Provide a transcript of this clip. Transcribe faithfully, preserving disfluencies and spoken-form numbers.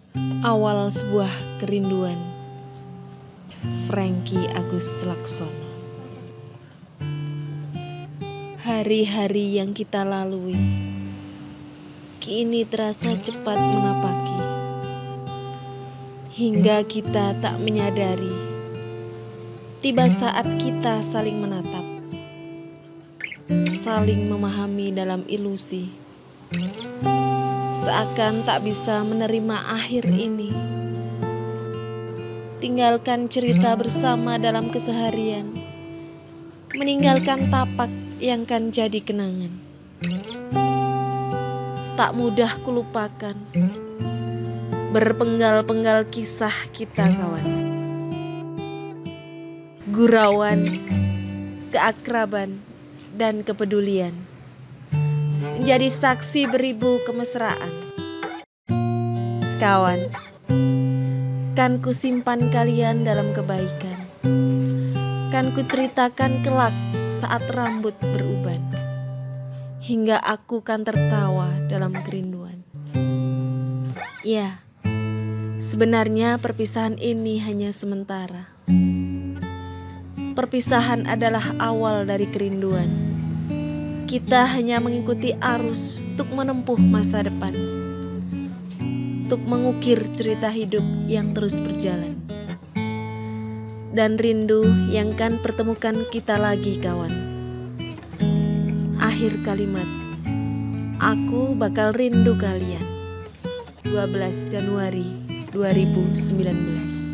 Awal sebuah kerinduan. Franky Agus Laksono. Hari-hari yang kita lalui kini terasa cepat menapaki, hingga kita tak menyadari tiba saat kita saling menatap, saling memahami dalam ilusi, seakan tak bisa menerima akhir ini. Tinggalkan cerita bersama dalam keseharian, meninggalkan tapak yang kan jadi kenangan. Tak mudah kulupakan berpenggal-penggal kisah kita kawan. Gurauan, keakraban, dan kepedulian menjadi saksi beribu kemesraan. Kawan, kan ku simpan kalian dalam kebaikan, kan ku ceritakan kelak saat rambut beruban, hingga aku kan tertawa dalam kerinduan. Ya, sebenarnya perpisahan ini hanya sementara. Perpisahan adalah awal dari kerinduan. Kita hanya mengikuti arus untuk menempuh masa depan, untuk mengukir cerita hidup yang terus berjalan. Dan rindu yang kan pertemukan kita lagi kawan. Akhir kalimat, aku bakal rindu kalian. dua belas Januari dua ribu sembilan belas.